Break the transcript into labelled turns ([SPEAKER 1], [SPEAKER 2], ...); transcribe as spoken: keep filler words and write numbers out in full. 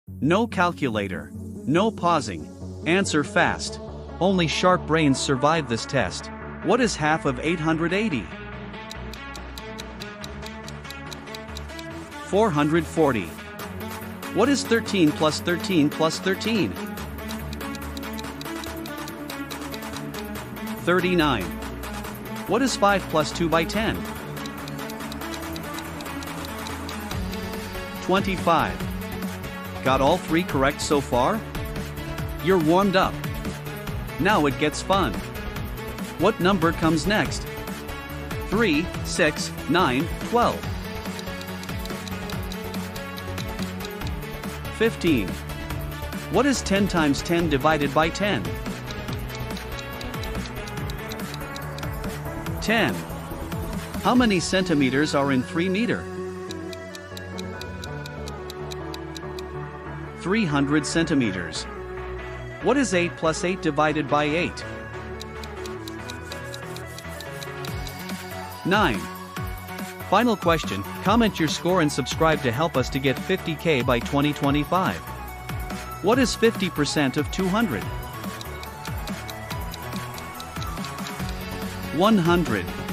[SPEAKER 1] No calculator. No pausing. Answer fast. Only sharp brains survive this test. What is half of eight hundred eighty? four hundred forty. What is thirteen plus thirteen plus thirteen? thirty-nine. What is five plus two by ten? twenty-five. Got all three correct so far? You're warmed up. Now it gets fun. What number comes next? three, six, nine, twelve. fifteen. What is ten times ten divided by ten? ten. How many centimeters are in three meter? three hundred centimeters. What is eight plus eight divided by eight? nine. Final question, comment your score and subscribe to help us to get fifty K by twenty twenty-five. What is fifty percent of two hundred? one hundred.